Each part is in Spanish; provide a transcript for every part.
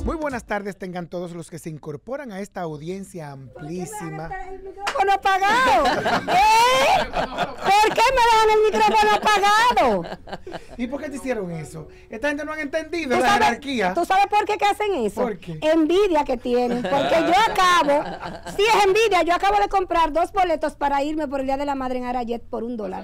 Muy buenas tardes tengan todos los que se incorporan a esta audiencia amplísima. ¿Por qué me dejan el micrófono apagado? ¿Por qué me dejan el micrófono apagado? ¿Y por qué te hicieron eso? Esta gente no han entendido la jerarquía. ¿Tú sabes por qué que hacen eso? ¿Por qué? Envidia que tienen. Porque yo si es envidia, yo acabo de comprar 2 boletos para irme por el Día de la Madre en Arayet por $1.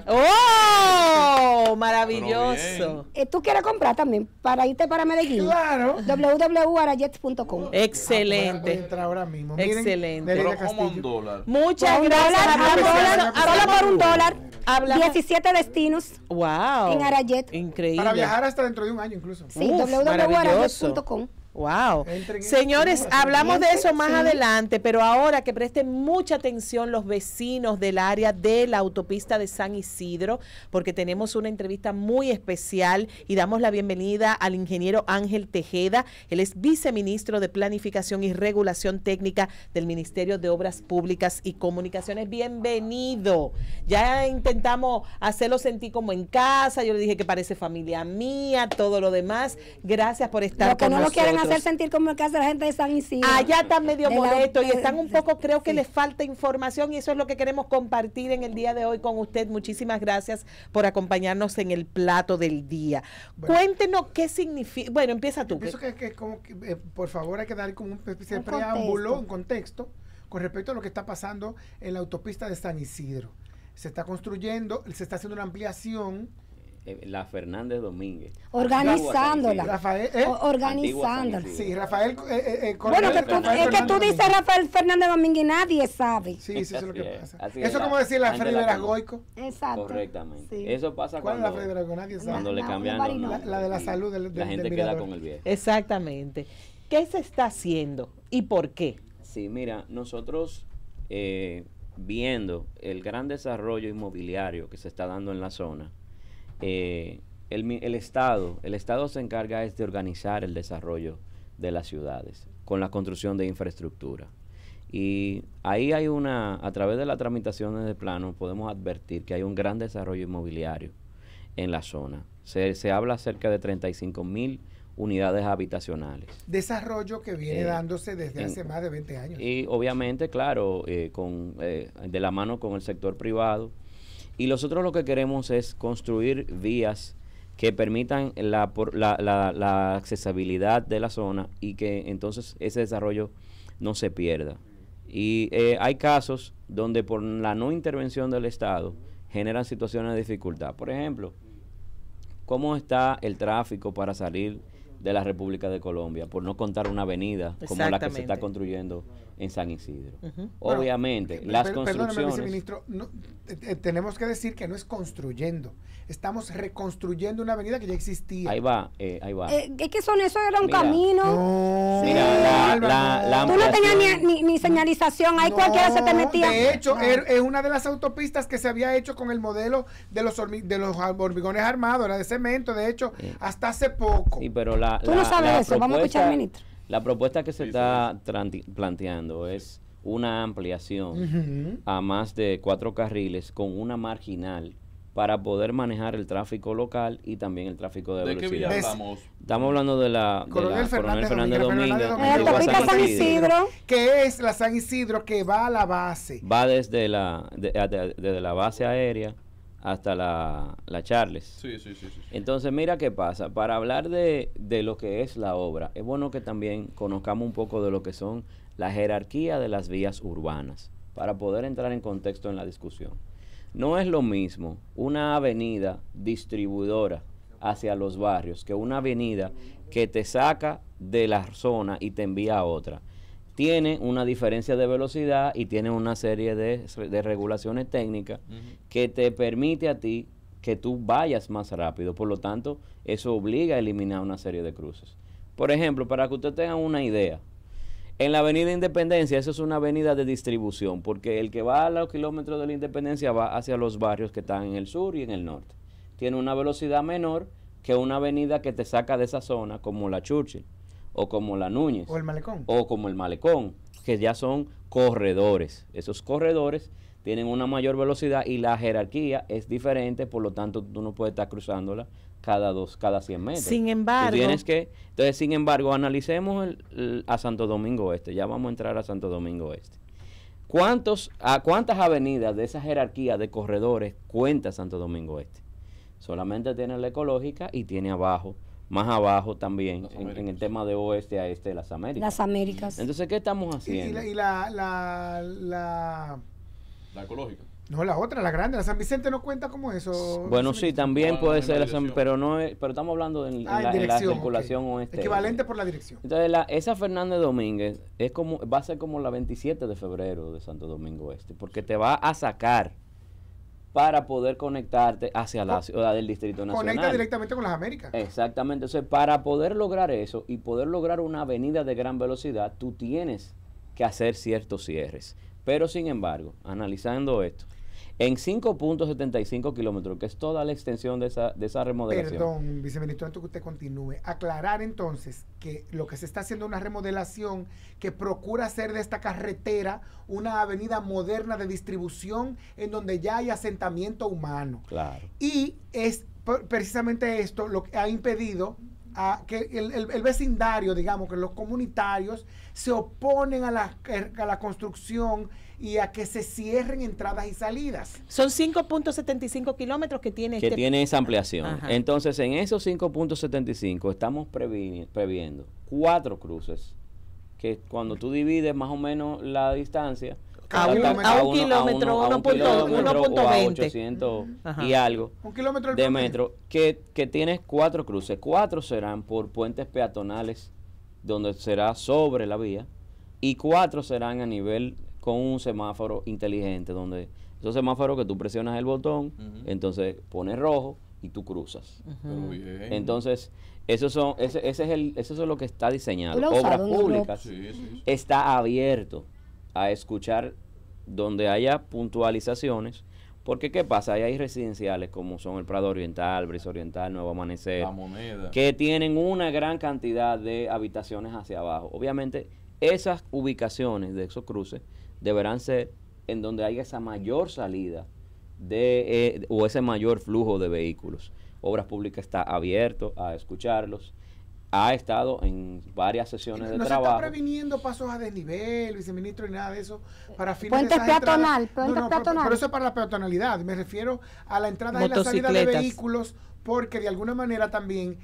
¡Oh! Maravilloso. ¿Tú quieres comprar también para irte para Medellín? Claro. www.arayet.com. Excelente. Voy a entrar ahora mismo. Miren, Excelente. Nereida Pero como Castillo. $1. Muchas $1, gracias. solo por $1. Hablamos. 17 destinos Wow. en Arayet. Increíble. Para viajar hasta dentro de un año incluso. Sí, Uf, www.arayet.com. Wow. Entren, Señores, entren, hablamos de eso más sí. adelante, pero ahora que presten mucha atención los vecinos del área de la autopista de San Isidro, porque tenemos una entrevista muy especial y damos la bienvenida al ingeniero Ángel Tejeda. Él es viceministro de Planificación y Regulación Técnica del Ministerio de Obras Públicas y Comunicaciones. Bienvenido. Ya intentamos hacerlo sentir como en casa. Yo le dije que parece familia mía, todo lo demás. Gracias por estar Lo que con no lo nosotros. quieren hacer sentir como el que hace la gente de San Isidro. Allá están medio De la- molestos y están un poco, creo que sí. les falta información y eso es lo que queremos compartir en el día de hoy con usted. Muchísimas gracias por acompañarnos en el plato del día. Bueno. Cuéntenos qué significa. Bueno, empieza tú. Pienso que como que, por favor hay que dar como una especie de Un preámbulo, contexto. un contexto con respecto a lo que está pasando en la autopista de San Isidro. Se está construyendo, se está haciendo una ampliación. La Fernández Domínguez. Organizándola. Rafael, Organizándola. sí, Rafael. Bueno, que Rafael es que tú Fernández dices Domínguez. Rafael Fernández Domínguez y nadie sabe. Sí, sí, eso es lo que Así es, pasa. así Eso es, es como decir la gente Freddy la Verasgoico. Exacto. Correctamente. Sí. Eso pasa ¿Cuál es cuando, la Freddy Verasgoico? Nadie sabe. cuando le La- cambian la los Marino. nombres La de la y salud del la gente del queda mirador. con el viejo. Exactamente. ¿Qué se está haciendo y por qué? Sí, mira, nosotros viendo el gran desarrollo inmobiliario que se está dando en la zona, el Estado se encarga es de organizar el desarrollo de las ciudades con la construcción de infraestructura. Y ahí hay a través de las tramitaciones de plano podemos advertir que hay un gran desarrollo inmobiliario en la zona. Se habla cerca de 35,000 unidades habitacionales. Desarrollo que viene dándose desde en- hace más de 20 años. Y obviamente, claro, de la mano con el sector privado. Y nosotros lo que queremos es construir vías que permitan la accesibilidad de la zona y que entonces ese desarrollo no se pierda. Y hay casos donde por la no intervención del Estado generan situaciones de dificultad. Por ejemplo, ¿cómo está el tráfico para salir de la República de Colombia? Por no contar una avenida como la que se está Exactamente. construyendo en San Isidro. Ujú. Obviamente, las Perdóname, construcciones... viceministro, tenemos que decir que no es construyendo, estamos reconstruyendo una avenida que ya existía. Ahí va. Es que eso era un Mira. camino. No, Mira, Álvaro, la Tú no tenías ampliación- ni señalización. Ahí no, cualquiera se te metía. De hecho, No. es una de las autopistas que se había hecho con el modelo de los hormigones armados, era de cemento, de hecho, Sí. hasta hace poco. Sí, pero Tú no sabes eso. Vamos a escuchar al ministro. La propuesta que se Sí, está planteando es una ampliación Ujú. a más de 4 carriles con una marginal para poder manejar el tráfico local y también el tráfico de ¿De qué villa velocidad. hablamos? Estamos hablando de la Coronel Coronel Fernández Fernández Domínguez, Domínguez, La antigua autopista San Isidro. Que es la San Isidro que va a la base. Va desde desde la base aérea hasta la Charles. Sí, sí, sí, sí. Entonces, mira qué pasa. Para hablar de lo que es la obra, es bueno que también conozcamos un poco de lo que son la jerarquía de las vías urbanas, para poder entrar en contexto en la discusión. No es lo mismo una avenida distribuidora hacia los barrios que una avenida que te saca de la zona y te envía a otra. Tiene una diferencia de velocidad y tiene una serie de regulaciones técnicas que te permite a ti que tú vayas más rápido. Por lo tanto, eso obliga a eliminar una serie de cruces. Por ejemplo, para que ustedes tengan una idea, en la avenida Independencia, eso es una avenida de distribución, porque el que va a los kilómetros de la Independencia va hacia los barrios que están en el sur y en el norte. Tiene una velocidad menor que una avenida que te saca de esa zona, como la Churchill, o como la Núñez, O el malecón. o como el Malecón, que ya son corredores. Esos corredores tienen una mayor velocidad y la jerarquía es diferente, por lo tanto tú no puedes estar cruzándola cada 100 metros. Sin embargo, entonces, sin embargo, analicemos a Santo Domingo Este. Ya vamos a entrar a Santo Domingo Este. ¿Cuántas avenidas de esa jerarquía de corredores cuenta Santo Domingo Este? Solamente tiene la ecológica y tiene más abajo también, en el tema de oeste a este de las Américas. Las Américas. Entonces, ¿qué estamos haciendo? Y la ecológica. No, la otra, la grande, la San Vicente no cuenta como eso. Bueno, sí, también puede ser, dirección. pero estamos hablando en la circulación oeste. Equivalente por la dirección. Entonces, esa Fernández Domínguez va a ser como la 27 de febrero de Santo Domingo Este, porque te va a sacar para poder conectarte hacia la ciudad del Distrito Nacional. Conecta directamente con las Américas. Exactamente. Entonces, para poder lograr eso y poder lograr una avenida de gran velocidad, tú tienes que hacer ciertos cierres. Pero, sin embargo, analizando esto, en 5.75 kilómetros, que es toda la extensión de esa remodelación. Perdón, viceministro, antes que usted continúe, aclarar entonces que lo que se está haciendo es una remodelación que procura hacer de esta carretera una avenida moderna de distribución en donde ya hay asentamiento humano. Claro. Y es precisamente esto lo que ha impedido que el vecindario, digamos, que los comunitarios se oponen a la construcción y a que se cierren entradas y salidas. Son 5.75 kilómetros que tiene tiene esa ampliación. Ajá. Entonces, en esos 5.75 estamos previendo 4 cruces, que cuando tú divides más o menos la distancia, a un kilómetro, 1.20 o a 800 y algo un kilómetro de metro, que tienes 4 cruces. 4 serán por puentes peatonales, donde será sobre la vía, y 4 serán a nivel con un semáforo inteligente, donde esos semáforos que tú presionas el botón, entonces pones rojo y tú cruzas. Pero bien. Entonces, eso es lo que está diseñado. Lo he Obras usado en Públicas Sí. está abierto a escuchar donde haya puntualizaciones, porque ¿qué pasa? Ahí hay residenciales como son el Prado Oriental, Brisa Oriental, Nuevo Amanecer, La Moneda. que tienen una gran cantidad de habitaciones hacia abajo. Obviamente, esas ubicaciones de esos cruces deberán ser en donde haya esa mayor salida o ese mayor flujo de vehículos. Obras Públicas está abierto a escucharlos. Ha estado en varias sesiones de trabajo. No se está previniendo pasos a desnivel, viceministro, y nada de eso para fines Puente de esas peatonal, entradas. puente peatonal. Pero eso es para la peatonalidad. Me refiero a la entrada y la salida de vehículos, porque de alguna manera también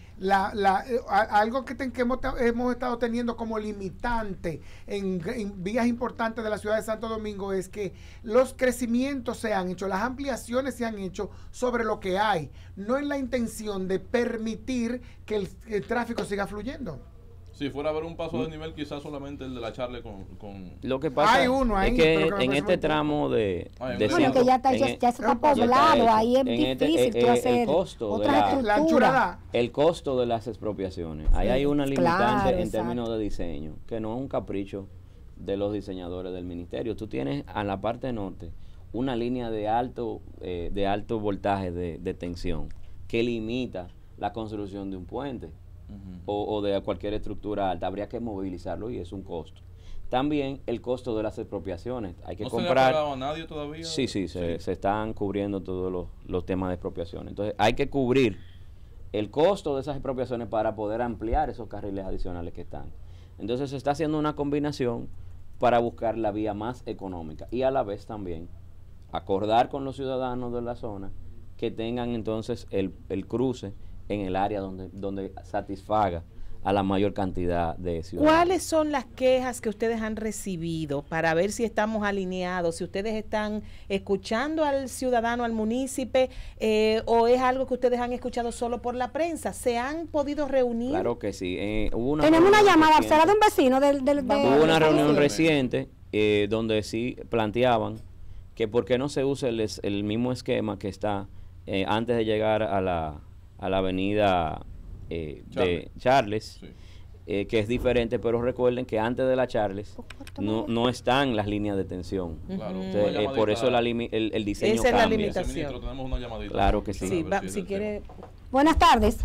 algo que hemos estado teniendo como limitante en vías importantes de la ciudad de Santo Domingo es que los crecimientos se han hecho, las ampliaciones se han hecho sobre lo que hay, no en la intención de permitir que el tráfico siga fluyendo. Si fuera a haber un paso de nivel, quizás solamente el de la Charle con... Lo que pasa Hay uno ahí, es que pero que en me este parece tramo de Bueno, Bueno, que ya está poblado, ahí es difícil tú hacer el costo de otra la estructura. anchura el costo de las expropiaciones. Ahí hay una limitante claro, en exacto. términos de diseño, que no es un capricho de los diseñadores del ministerio. Tú tienes a la parte norte una línea de alto voltaje de tensión que limita la construcción de un puente o de cualquier estructura alta. Habría que movilizarlo y es un costo. También el costo de las expropiaciones. Hay que ¿No comprar. se le ha pagado a nadie todavía? Sí, se están cubriendo todos los temas de expropiación. Entonces, hay que cubrir el costo de esas expropiaciones para poder ampliar esos carriles adicionales que están. Entonces, se está haciendo una combinación para buscar la vía más económica y a la vez también acordar con los ciudadanos de la zona que tengan entonces el cruce en el área donde satisfaga a la mayor cantidad de ciudadanos. ¿Cuáles son las quejas que ustedes han recibido para ver si estamos alineados, si ustedes están escuchando al ciudadano, al municipio, o es algo que ustedes han escuchado solo por la prensa? ¿Se han podido reunir? Claro que sí. Hubo Tenemos una llamada, reciente. ¿será de un vecino? Hubo una reunión reciente donde sí planteaban que por qué no se usa el mismo esquema que está antes de llegar a la avenida de Charles, Sí. que es diferente, pero recuerden que antes de la Charles no están las líneas de tensión. Claro. Entonces, Una por eso llamadita. el diseño Esa es la cambia. limitación. Viceministro, tenemos una llamadita. Claro que sí. Sí, A ver si es quiere. Buenas tardes.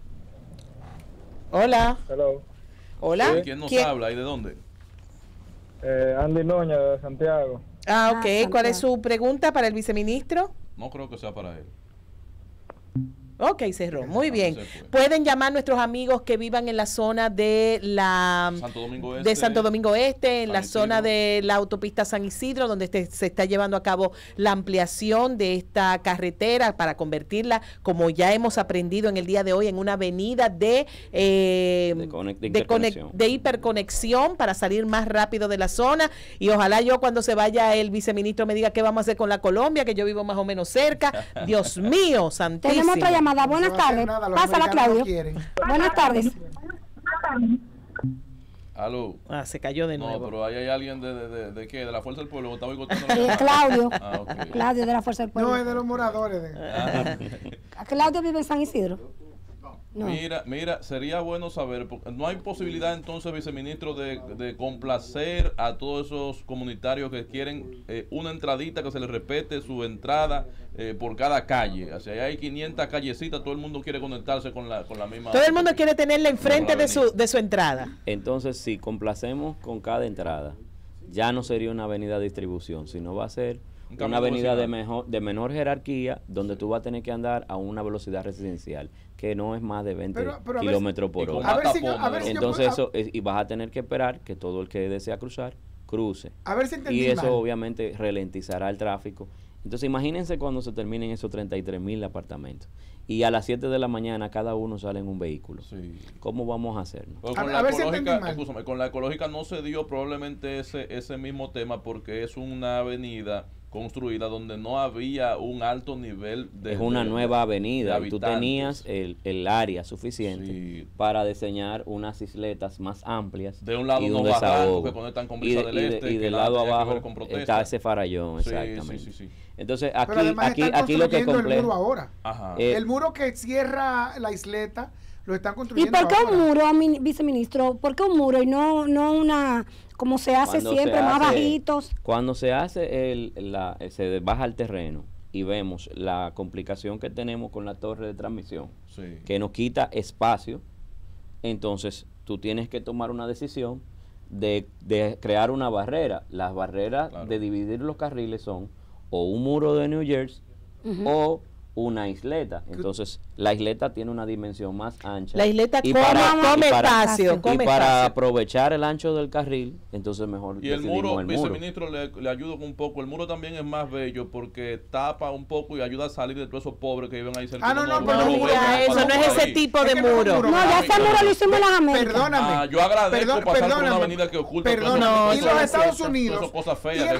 Hola. Hello. Hola. el tema. ¿Quién nos habla y de dónde? Andy Noña de Santiago. Ah, ok. Santiago. ¿Cuál es su pregunta para el viceministro? No creo que sea para él. Ok, cerró. Muy bien. Pueden llamar nuestros amigos que vivan en la zona de Santo Domingo Este, en la zona de la autopista San Isidro, donde se está llevando a cabo la ampliación de esta carretera para convertirla, como ya hemos aprendido en el día de hoy, en una avenida de hiperconexión para salir más rápido de la zona. Y ojalá yo cuando se vaya el viceministro me diga qué vamos a hacer con la Colombia, que yo vivo más o menos cerca. Dios mío, santísimo. Tenemos otra llamada. Buenas tardes. Pásala, Claudio. Buenas tardes. Aló. Se cayó de nuevo. No, pero ahí hay alguien de qué, de la Fuerza del Pueblo. ¿Está Claudio. Okay. Claudio de la Fuerza del Pueblo. No, es de los moradores. Claudio vive en San Isidro. No. Mira, sería bueno saber, porque no hay posibilidad entonces, viceministro, de complacer a todos esos comunitarios que quieren una entradita, que se les respete su entrada por cada calle. O sea, hay 500 callecitas, todo el mundo quiere conectarse con la misma. Todo el mundo quiere tenerla enfrente de su entrada. Entonces, si complacemos con cada entrada, ya no sería una avenida de distribución, sino va a ser una avenida de menor jerarquía, donde tú vas a tener que andar a una velocidad residencial que no es más de 20 kilómetros por hora. Entonces y vas a tener que esperar que todo el que desea cruzar, cruce. A ver si entendí y eso mal. obviamente ralentizará el tráfico. Entonces imagínense cuando se terminen esos 33,000 apartamentos y a las 7 de la mañana cada uno sale en un vehículo. Sí. ¿Cómo vamos a hacerlo? Con la ecológica no se dio probablemente ese mismo tema, porque es una avenida construida donde no había un alto nivel de... Es una nueva avenida y tú tenías el área suficiente para diseñar unas isletas más amplias. De un lado y no desahogo. que conectan con Brisa del Este. Y del lado abajo está ese farallón, exactamente. Sí. Entonces aquí lo que completa... el muro ahora. El muro que cierra la isleta lo están construyendo. ¿Y por qué un muro, viceministro? ¿Por qué un muro y no una... como se hace siempre, más bajitos? Cuando se hace se baja el terreno y vemos la complicación que tenemos con la torre de transmisión, que nos quita espacio, entonces tú tienes que tomar una decisión de crear una barrera. Las barreras de dividir los carriles son o un muro de New Jersey o una isleta. Entonces la isleta tiene una dimensión más ancha. La isleta come espacio. Y para aprovechar el ancho del carril, entonces mejor. Y el muro, viceministro, le ayudo un poco. El muro también es más bello porque tapa un poco y ayuda a salir de todos esos pobres que viven ahí cerca. Eso no es ese tipo de muro. No, ya ese muro lo hicimos en las Américas. Perdóname. Yo agradezco pasar por una avenida que oculta. Y los Estados Unidos. Son cosas feas.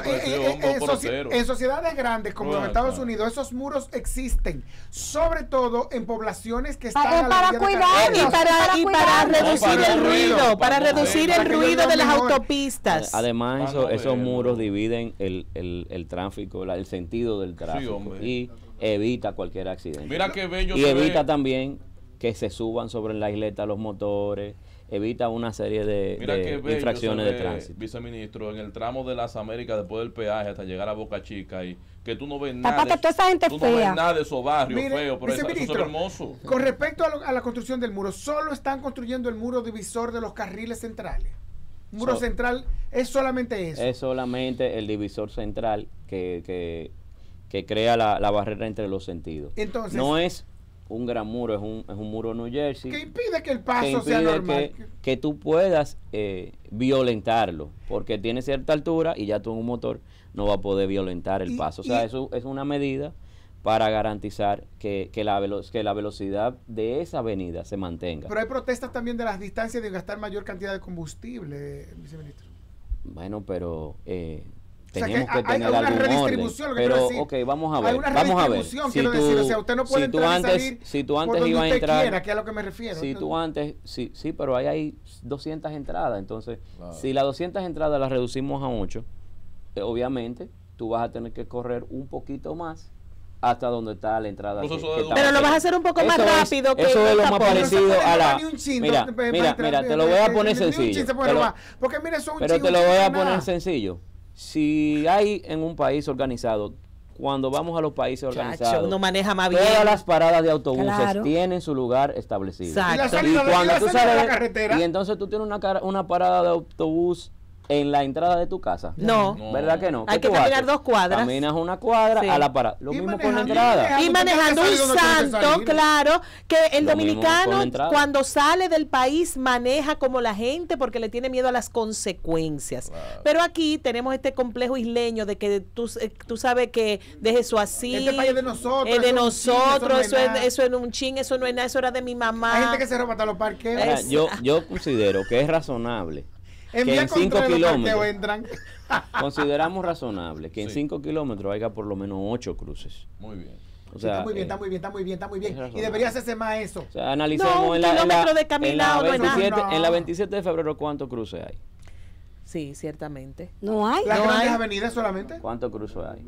En sociedades grandes como los Estados Unidos, esos muros existen. Sobre todo en poblaciones que están para cuidarlos y para reducir el ruido, para reducir el ruido de las autopistas. Además, esos muros dividen el tráfico, el sentido del tráfico y evita cualquier accidente. Mira qué bello. Y evita también que se suban sobre la isleta los motores. Evita una serie de infracciones de tránsito. Viceministro, en el tramo de las Américas, después del peaje hasta llegar a Boca Chica, y que tú no ves nada. Toda esa gente tú fea. no ves nada de esos barrios feos, pero eso es hermoso. Con respecto a la construcción del muro, solo están construyendo el muro divisor de los carriles centrales. Muro central es solamente eso. Es solamente el divisor central que crea la barrera entre los sentidos. Entonces, no es un gran muro, es un muro New Jersey que impide que el paso sea normal, que tú puedas violentarlo, porque tiene cierta altura y ya tú en un motor no va a poder violentar el paso. O sea, eso es una medida para garantizar que la velocidad de esa avenida se mantenga. Pero hay protestas también de las distancias de gastar mayor cantidad de combustible, viceministro. Bueno, pero tenemos que tener algún orden. Pero, vamos a ver. Quiero decir, o sea, usted no puede entrar y salir si tú antes por donde ibas a usted entrar, quiera, que es a lo que me refiero. Si tú antes, sí, pero ahí hay 200 entradas. Entonces, si las 200 entradas las reducimos a 8, obviamente, tú vas a tener que correr un poquito más hasta donde está la entrada. Pero lo vas a hacer un poco más rápido. Eso es lo más parecido a la... Mira, te lo voy a poner sencillo. Pero te lo voy a poner sencillo. Si hay en un país organizado, cuando vamos a los países organizados, uno maneja más bien. Todas las paradas de autobuses tienen su lugar establecido. Exacto. Y cuando tú sales de la carretera, y entonces tú tienes una parada de autobús en la entrada de tu casa. No. ¿Verdad que no? Hay que caminar 2 cuadras. Caminas una cuadra a la parada. Lo mismo con la entrada. Y manejando un santo, claro, que el dominicano cuando sale del país maneja como la gente porque le tiene miedo a las consecuencias. Claro. Pero aquí tenemos este complejo isleño de que tú sabes que deje eso así. Este país es de nosotros. Es de nosotros, eso es un chin, eso no es nada, eso era de mi mamá. Hay gente que se roba hasta los parqueos. Ahora, yo considero que es razonable que en 5 kilómetros consideramos razonable que en 5 kilómetros haya por lo menos 8 cruces. Muy bien. O sea, está muy bien. Y debería hacerse más eso. O sea, analicemos en la 27 de febrero cuántos cruces hay. Sí, ciertamente. No hay. ¿Las grandes avenidas solamente? ¿Cuántos cruces hay?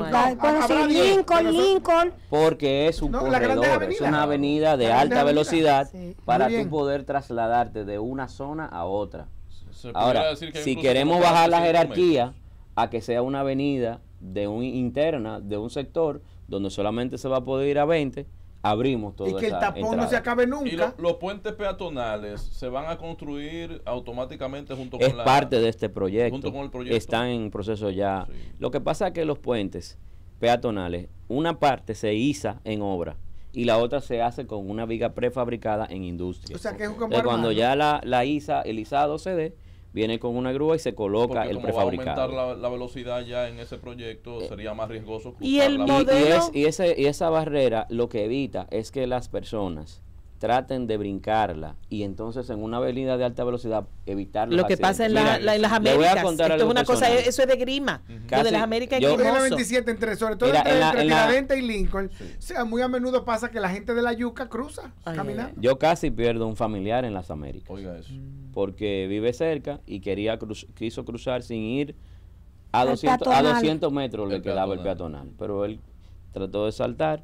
Lincoln. Porque es un corredor, es una avenida de alta velocidad para tú poder trasladarte de una zona a otra. Ahora, si queremos bajar la jerarquía a que sea una avenida interna de un sector donde solamente se va a poder ir a 20, abrimos todo. Y que el tapón no se acabe nunca. Y los puentes peatonales se van a construir automáticamente junto con la... Es parte de este proyecto. Junto con el proyecto. Están en proceso ya. Sí. Lo que pasa es que los puentes peatonales, una parte se iza en obra y la otra se hace con una viga prefabricada en industria. O sea que es como cuando ya el izado se dé, viene con una grúa y se coloca el prefabricado. Va a aumentar la velocidad ya en ese proyecto, sería más riesgoso. Y el modelo... y esa barrera lo que evita es que las personas traten de brincarla y entonces en una avenida de alta velocidad evitar los lo que pasa en las Américas. Esto es una cosa, eso es de grima. Lo de las Américas es en la 27 sobre todo entre Tiradentes y Lincoln, muy a menudo pasa que la gente de la Yuca cruza caminando. Yo casi pierdo un familiar en las Américas. Oiga eso. Porque vive cerca y quiso cruzar sin ir a 200 metros le quedaba el peatonal, pero él trató de saltar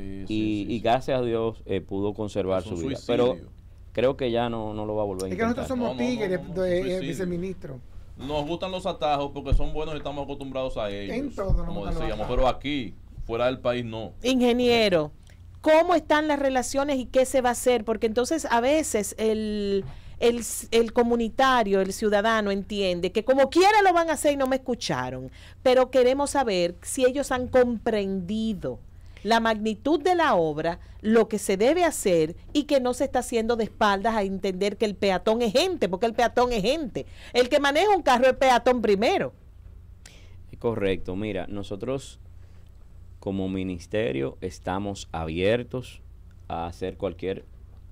y gracias a Dios pudo conservar su vida. Pero creo que ya no lo va a volver a intentar. Es que nosotros somos tigres, viceministro. Nos gustan los atajos porque son buenos y estamos acostumbrados a ellos. En todo como decíamos, pero aquí, fuera del país, no. Ingeniero, ¿cómo están las relaciones y qué se va a hacer? Porque entonces a veces el comunitario, el ciudadano entiende que como quiera lo van a hacer y no me escucharon, pero queremos saber si ellos han comprendido la magnitud de la obra, lo que se debe hacer y que no se está haciendo de espaldas a entender que el peatón es gente, porque el peatón es gente. El que maneja un carro es peatón primero. Correcto, mira, nosotros como ministerio estamos abiertos a hacer cualquier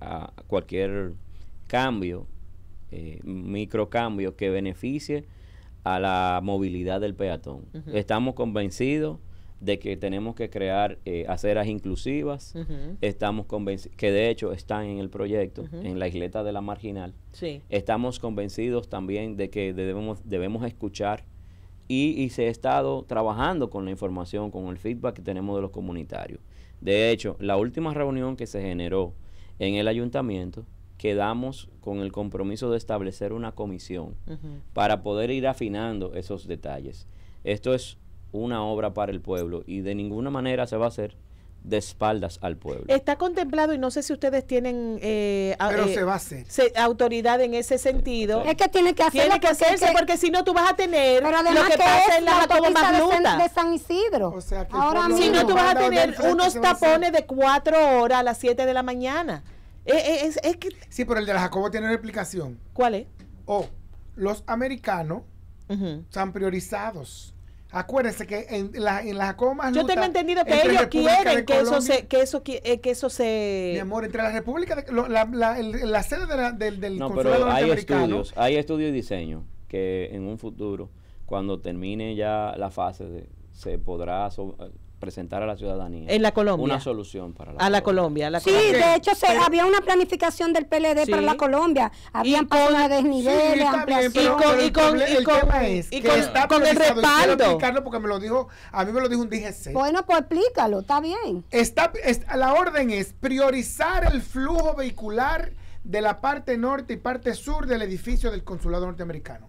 cambio, microcambio que beneficie a la movilidad del peatón. Estamos convencidos de que tenemos que crear aceras inclusivas. Estamos convencidos, que de hecho están en el proyecto, en la isleta de la Marginal. Estamos convencidos también de que debemos escuchar y se ha estado trabajando con la información, con el feedback que tenemos de los comunitarios. De hecho, la última reunión que se generó en el ayuntamiento, quedamos con el compromiso de establecer una comisión para poder ir afinando esos detalles. Esto es una obra para el pueblo y de ninguna manera se va a hacer de espaldas al pueblo. Está contemplado y no sé si ustedes tienen pero se va a hacer autoridad en ese sentido. Es que tiene que hacerlo, porque si no tú vas a tener pero además lo que pasa en la autopista de San Isidro. O sea, que ahora si no tú vas a tener unos tapones de 4 horas a las 7 de la mañana. Es que... Sí, pero el de la Jacobo tiene una explicación. ¿Cuál es? Los americanos están priorizados. Acuérdense que en la Jacobo más yo tengo entendido que ellos quieren que eso se mi amor, entre la República la sede del no, consulado norteamericano. Hay estudios y diseño que en un futuro, cuando termine ya la fase se podrá presentar a la ciudadanía en la Colombia una solución para la Colombia. Sí, de hecho había una planificación del PLD para la Colombia. Habían personas de desniveles, ampliación. Y con el respaldo. Porque a mí me lo dijo un DGC. Bueno, pues explícalo, está bien. La orden es priorizar el flujo vehicular de la parte norte y parte sur del edificio del consulado norteamericano.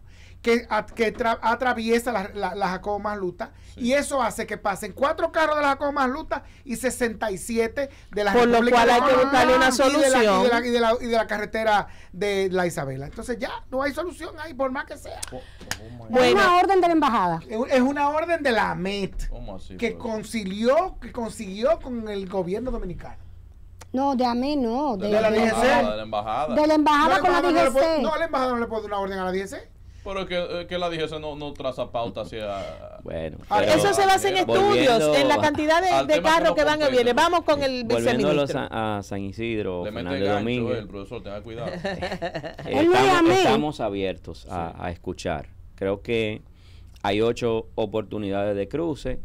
que atraviesa la Jacobo Masluta, y eso hace que pasen 4 carros de la Jacobo Masluta y 67 de la Por lo cual hay que buscarle una solución. Y de la carretera de la Isabela. Entonces ya no hay solución ahí, por más que sea. Es una orden de la embajada. Es una orden de la AMET que concilió con el gobierno dominicano. No, de AMET no. De la DGC. De la embajada. De la embajada con la DGC. No, la embajada no le puede dar una orden a la DGC. Pero es que la DGC no traza pauta hacia... Bueno, eso se basa en estudios, en la cantidad de carros que van y vienen. Vamos con el viceministro. A San Isidro, Le Fernández Domínguez. El profesor, tenga cuidado. Estamos abiertos a escuchar. Creo que hay 8 oportunidades de cruce.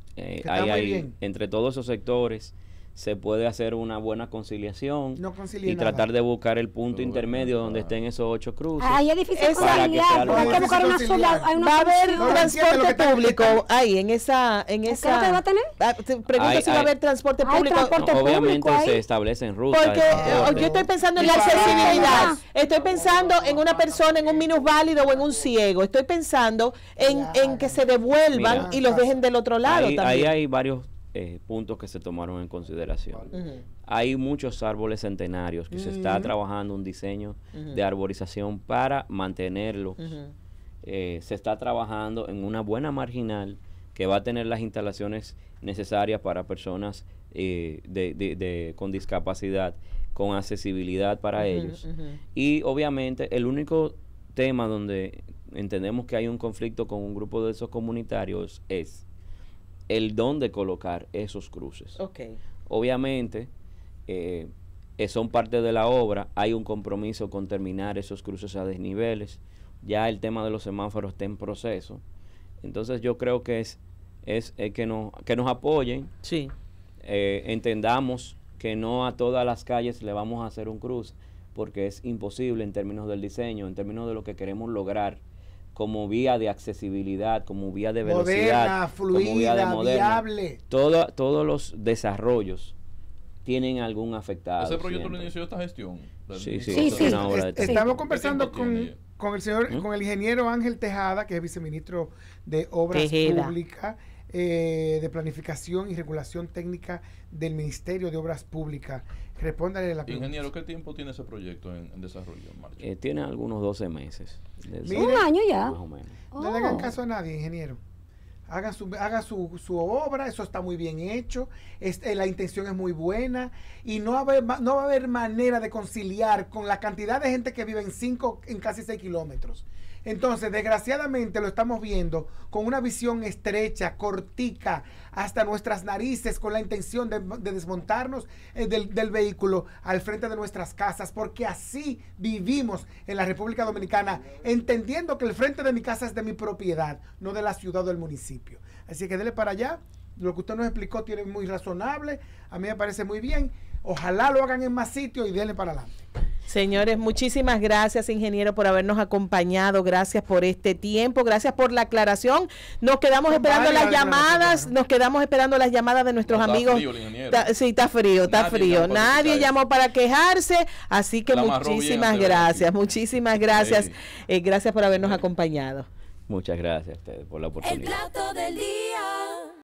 Entre todos esos sectores se puede hacer una buena conciliación y tratar de buscar el punto intermedio donde estén esos 8 cruces. Hay edificios conciliar, hay que buscar una sola. Va a haber transporte público ahí en esa. ¿Qué va a tener? Pregunto si va a haber transporte público. Obviamente se establecen rutas. Porque yo estoy pensando en la accesibilidad. Estoy pensando en una persona en un minusválido o en un ciego. Estoy pensando en que se devuelvan y los dejen del otro lado también. Ahí hay varios puntos que se tomaron en consideración. Hay muchos árboles centenarios que se está trabajando un diseño de arborización para mantenerlo. Se está trabajando en una buena marginal que va a tener las instalaciones necesarias para personas con discapacidad, con accesibilidad para ellos. Y obviamente el único tema donde entendemos que hay un conflicto con un grupo de esos comunitarios es el dónde colocar esos cruces. Obviamente son parte de la obra, hay un compromiso con terminar esos cruces a desniveles, ya el tema de los semáforos está en proceso, entonces yo creo que es que nos apoyen, entendamos que no a todas las calles le vamos a hacer un cruce, porque es imposible en términos del diseño, en términos de lo que queremos lograr como vía de accesibilidad, como vía de velocidad, moderna, fluida, como vía de viable. Todos los desarrollos tienen algún afectado. ¿Ese proyecto lo inició esta gestión? Sí. Estamos conversando con el ingeniero Ángel Tejada, que es viceministro de Obras Públicas, de Planificación y Regulación Técnica del Ministerio de Obras Públicas. Respóndale la pregunta. Ingeniero, ¿qué tiempo tiene ese proyecto en desarrollo, en marcha? Tiene algunos 12 meses. Un año ya. Más o menos. No le hagan caso a nadie, ingeniero. Haga su obra, eso está muy bien hecho, la intención es muy buena y no va a haber manera de conciliar con la cantidad de gente que vive en casi 6 kilómetros. Entonces, desgraciadamente lo estamos viendo con una visión estrecha, cortica, hasta nuestras narices, con la intención de desmontarnos del vehículo al frente de nuestras casas, porque así vivimos en la República Dominicana, entendiendo que el frente de mi casa es de mi propiedad, no de la ciudad o del municipio. Así que dele para allá. Lo que usted nos explicó tiene muy razonable, a mí me parece muy bien. Ojalá lo hagan en más sitios y denle para adelante. Señores, muchísimas gracias, ingeniero, por habernos acompañado. Gracias por este tiempo, gracias por la aclaración. Nos quedamos esperando las llamadas, de nuestros amigos. Sí, está frío. Nadie llamó para quejarse, así que muchísimas gracias. Gracias por habernos acompañado. Muchas gracias a ustedes por la oportunidad. El plato del día.